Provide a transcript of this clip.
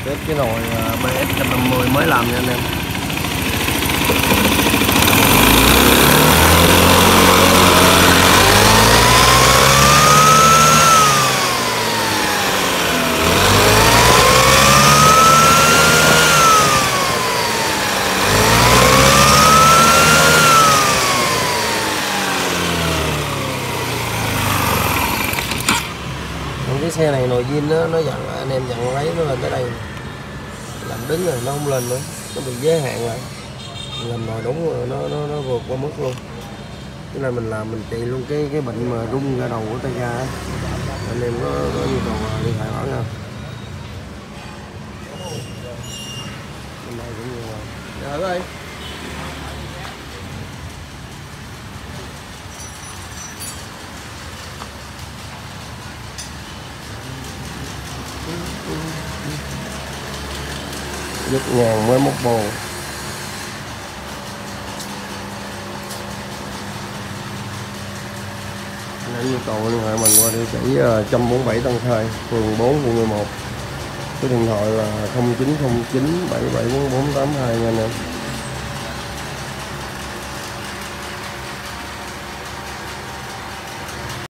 Test cái nồi BS 150 mới làm nha anh em. Cái xe này nồi zin nó dặn anh em dặn lấy nó lên tới đây, làm đứng rồi nó không lên nữa, nó bị giới hạn lại, làm nồi đúng rồi nó vượt qua mức luôn. Cái này mình làm mình trị luôn cái bệnh mà rung ra đầu của tay ga á. Anh em có nhu cầu điện thoại hỏi nha. Bên đây cũng nhiều rồi. Dạ thử ơi. Dứt ngàn mới móc bồ. Nếu nhu cầu liên hệ mình qua địa chỉ 147 Tân Khai, phường 4, quận 11. Số điện thoại là 0909 774482 nha anh em.